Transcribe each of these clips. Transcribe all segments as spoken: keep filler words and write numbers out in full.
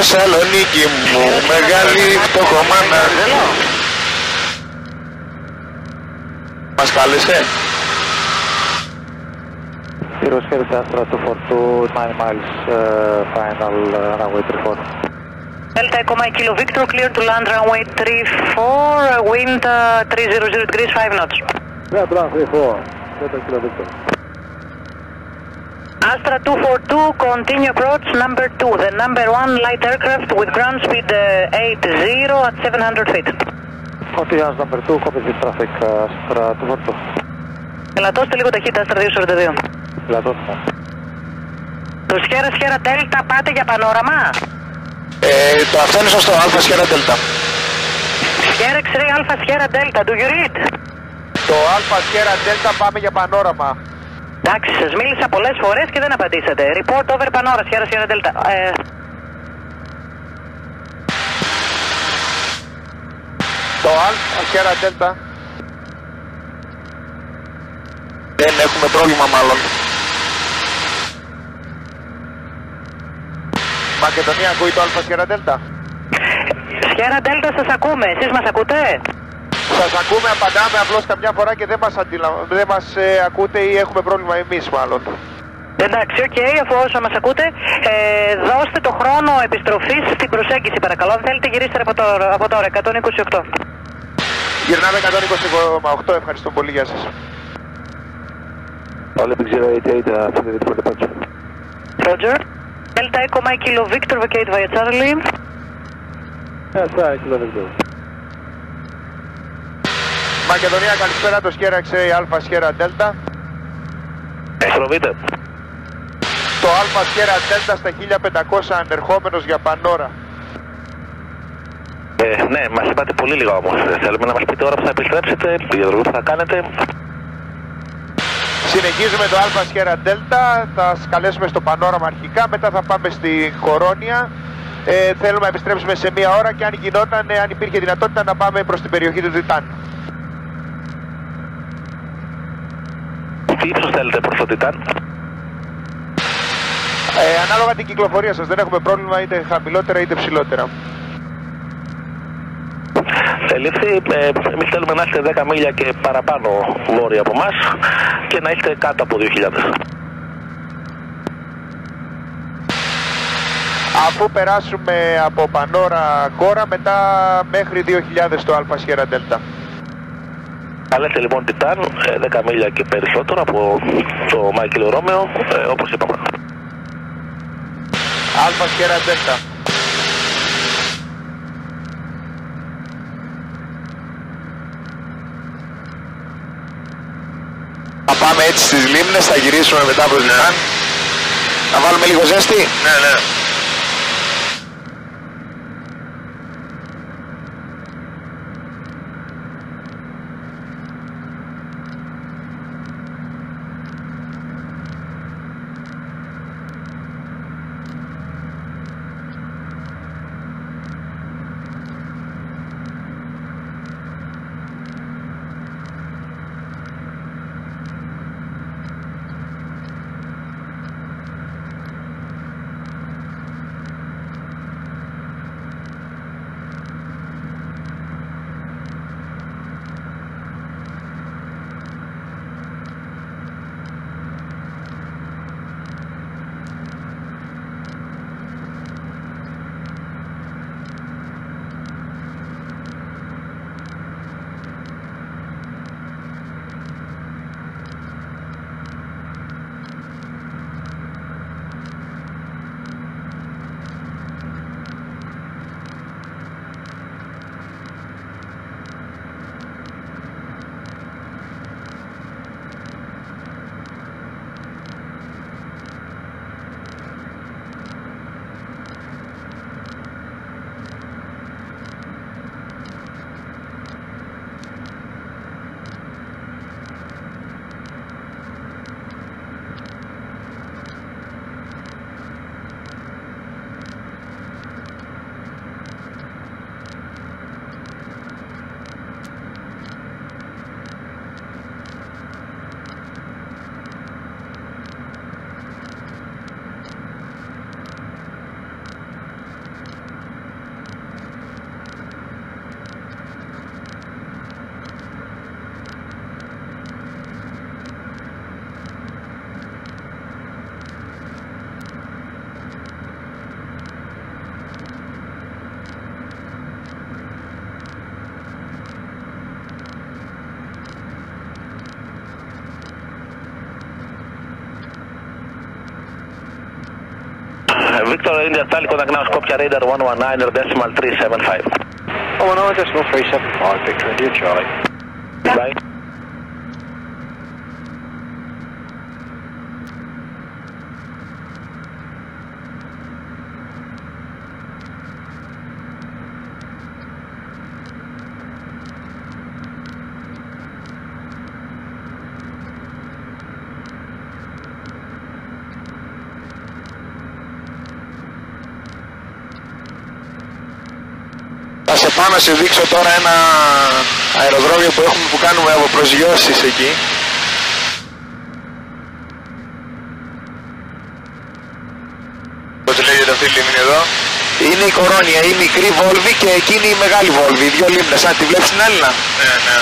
Θεσσαλονίκη μου, μεγάλη φτωχομάνα. Μας κάλεσε. Heroes Heavy Astra two four two, nine miles, uh, final uh, runway three four. Delta Echo Mike Kilo Victor, clear to land runway three four, wind uh, three hundred degrees, five knots. Yeah, plan three four, Delta Kilo Victor. Astra two four two, continue approach number two, the number one light aircraft with ground speed uh, eight zero at seven hundred feet. Continue number two, copy the traffic, uh, Astra two four two. Ελαττώστε λίγο ταχύτητα, Astra δύο σαράντα δύο. Ελαττώστε. Το Sierra Sierra Delta πάτε για πανόραμα. Ε, το αυτό είναι σωστό, Alpha Sierra Delta. Sierra X-Ray Alpha Sierra Delta, do you read? Το Alpha Sierra Delta πάμε για πανόραμα. Εντάξει, σας μίλησα πολλές φορές και δεν απαντήσατε. Report over Panora, Sierra Sierra Delta. Ε... Το Alpha Sierra Delta. Δεν έχουμε πρόβλημα μάλλον. Μακεδονία ακούει το Alpha Sierra Delta. Sierra Delta σας ακούμε, εσείς μας ακούτε? Σας ακούμε, απαντάμε απλώς καμιά φορά και δεν μας, αντιλα... δεν μας ε, ακούτε ή έχουμε πρόβλημα εμείς μάλλον. Εντάξει, οκ, okay, αφού όσο μας ακούτε, ε, δώστε το χρόνο επιστροφής στην προσέγγιση παρακαλώ. Αν θέλετε γυρίστε από τώρα, από τώρα εκατόν είκοσι οκτώ. Γυρνάμε εκατόν είκοσι οκτώ, ευχαριστώ πολύ, γεια σας. Olympic zero eight eight, uh, ready for departure. Roger. Delta Echo Mike Kilo Victor, vacate via Charlie. Yes, right, Kilo Victor. Μακεδονία, καλησπέρα, το Sierra X-Ray Alpha Sierra Delta. Προβείτε. Το Alpha Sierra Delta στα χίλια πεντακόσια ανερχόμενος για Πανόρα. Ε, ναι, μας είπατε πολύ λίγα όμως. Θέλουμε να μας πείτε ώρα που θα επιστρέψετε, τη διαδρομή που θα κάνετε. Συνεχίζουμε το Alpha Sierra Delta, θα σας καλέσουμε στο Πανόραμα αρχικά, μετά θα πάμε στη Χορόνια. Ε, θέλουμε να επιστρέψουμε σε μία ώρα και αν γινόταν, αν υπήρχε δυνατότητα να πάμε προς την περιοχή του Τιτάν. Τι ύψος θέλετε προς το Τιτάν? Ε, ανάλογα την κυκλοφορία σας, δεν έχουμε πρόβλημα είτε χαμηλότερα είτε ψηλότερα. Ελήφθη, ε, εμείς θέλουμε να είστε δέκα μίλια και παραπάνω βόρεια από εμάς και να είστε κάτω από δύο χιλιάδες. Αφού περάσουμε από Πανόρα Κόρα, μετά μέχρι δύο χιλιάδες το Alpha Sierra Delta. Καλέστε λοιπόν Τιτάν, δέκα μίλια και περισσότερο από το Μάικελ Ρώμεο, ε, όπως είπαμε. Alpha Sierra Delta. Θα πάμε έτσι στις λίμνες, θα γυρίσουμε μετά από την Τιτάν. Θα βάλουμε λίγο ζέστη. Ναι, ναι. Victor India Charlie, contact now Skopje radar one one nine decimal three seven five. one one nine decimal three seven five, Victor India Charlie. Bye. Θα σε πάω να σε δείξω τώρα ένα αεροδρόμιο που έχουμε που κάνουμε από προσγειώσεις εκεί. Πώς λέγεται αυτή η λίμνη εδώ? Είναι η Κορώνια, η μικρή Βόλβη και εκείνη η μεγάλη Βόλβη, οι δυο λίμνες. Αν τη βλέπεις την άλλη να? Ναι, ναι.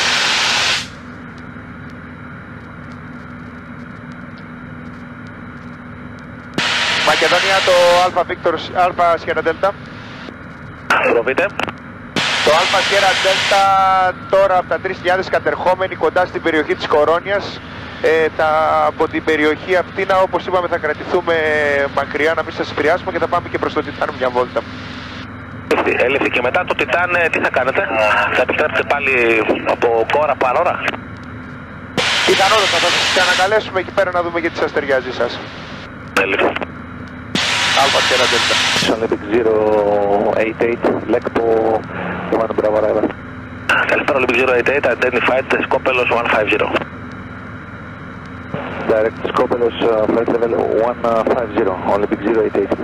Μακεδονία το Αλφα Βίκτορ, Αλφα Σιέρα Δέλτα. Προβείτε. Το Αλφα Σιέρα Δέλτα τώρα από τα τρεις χιλιάδες κατερχόμενοι κοντά στην περιοχή της Κορώνιας. Ε, τα, από την περιοχή αυτή, όπως είπαμε, θα κρατηθούμε μακριά να μην σας επηρεάσουμε και θα πάμε και προς το Τιτάν μια βόλτα. Έλειφθη και μετά το Τιτάν τι θα κάνετε? Θα επιστρέψετε πάλι από κόρα παρόρα? Πιθανότατα θα σας ξανακαλέσουμε εκεί πέρα να δούμε γιατί σας ταιριάζει σας. Έλειφθη. Alpha Sierra Delta. Olympic zero eight eight, Lekpo, one Bravo arrival. Καλησπέρα Olympic zero eight eight, identified Skopelos one five zero. Direct Skopelos, uh, flight level one five zero, Olympic zero eight eight.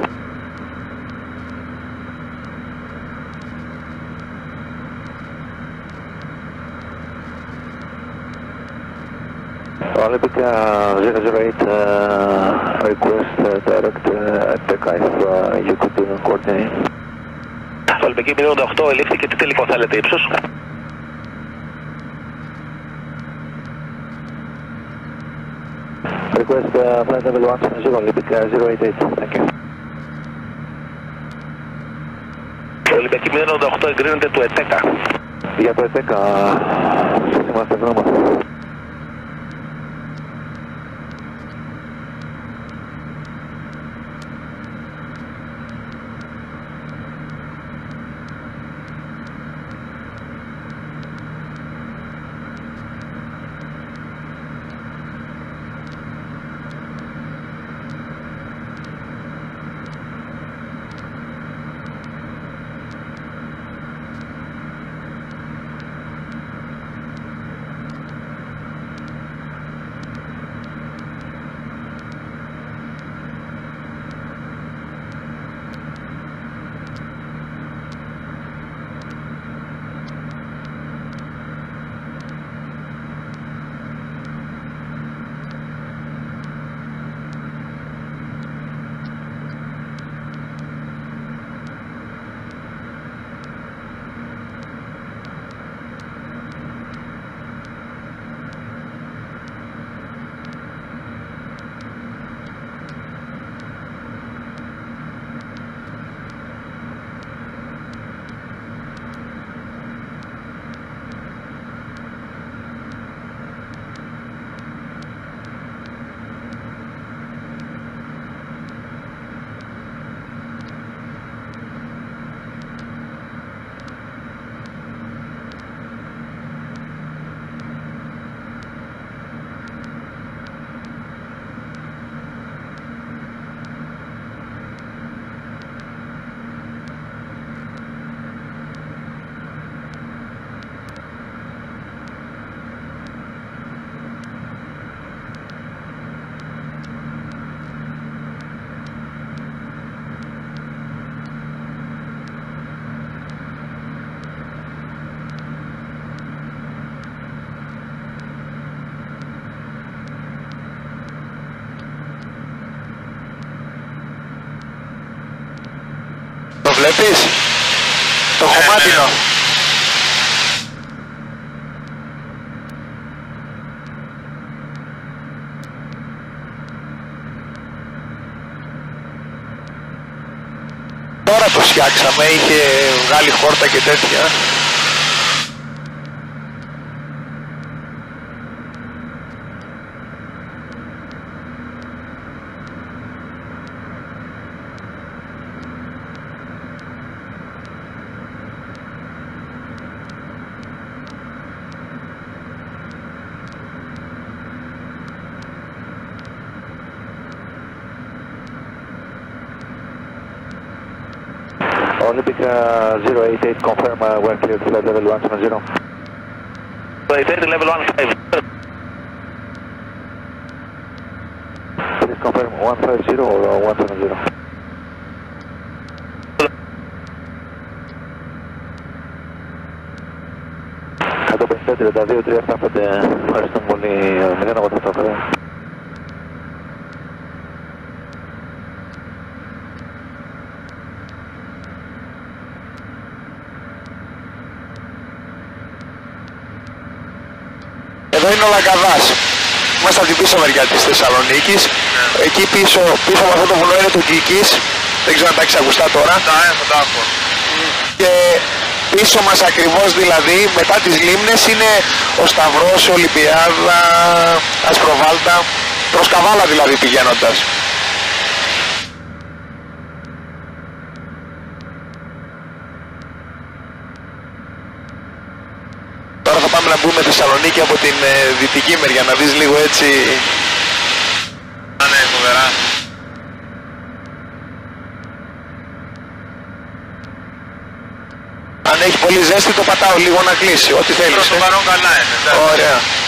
Olympic uh, zero zero eight, uh, request uh, direct uh, attack if uh, you could uh, coordinate. Στο Ολυμπική μηδέν οκτώ ελήφθη και τι τελικό θέλετε ύψος? Request uh, flight level one seven zero, Olympic uh, zero eight eight, thank you. Το Ολυμπική μηδέν οκτώ εγκρίνεται του ΕΤΕΚΑ. Για το ΕΤΕΚΑ, σας είμαστε ευγνώμονες. Το βλέπεις? Το Ναι, χωμάτινο. ναι. Τώρα το φτιάξαμε, είχε βγάλει χόρτα και τέτοια. Olympic uh, zero eight eight, confirm uh, we're clear to flight level one seven zero. eight eight, level one five. Please confirm one five zero or one seven zero. εκατόν πενήντα τριάντα δύο τρία επτά πέντε, ευχαριστούμε πολύ, μηδέν ογδόντα οκτώ. Εδώ είναι ο Λαγκαδάς. Είμαστε από την πίσω μεριά της Θεσσαλονίκης. Εκεί πίσω, πίσω από αυτό το βουνό είναι το Κίκης. Δεν ξέρω αν τα έχεις ακουστά τώρα. Τα έχω, τα έχω. Και πίσω μας ακριβώς δηλαδή, μετά τις λίμνες, είναι ο Σταυρός, η Ολυμπιάδα, Ασπροβάλτα, προς Καβάλα δηλαδή πηγαίνοντας. Τώρα θα πάμε να μπούμε Θεσσαλονίκη από την ε, δυτική μεριά, να δεις λίγο έτσι. Α, ναι, φοβερά. Αν έχει πολύ ζέστη το πατάω λίγο να κλείσει, ό,τι θέλεις. Προς το ε. παρόν καλά είναι. Ωραία.